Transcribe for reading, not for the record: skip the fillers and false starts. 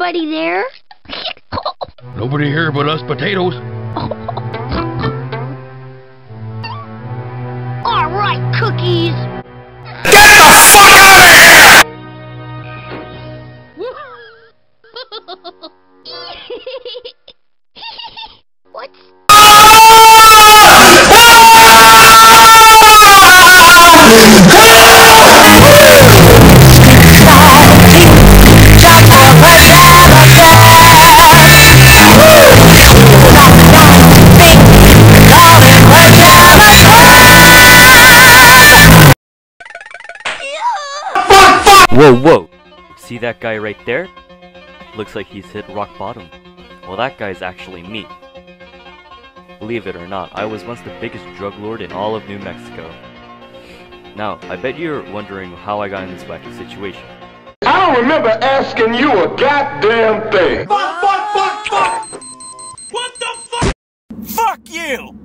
anybody there? Nobody here but us potatoes. Alright, cookies! Get the fuck out of here! What's... Whoa, whoa! See that guy right there? Looks like he's hit rock bottom. Well, that guy's actually me. Believe it or not, I was once the biggest drug lord in all of New Mexico. Now, I bet you're wondering how I got in this wacky situation. I don't remember asking you a goddamn thing. Fuck! What the fuck? Fuck you!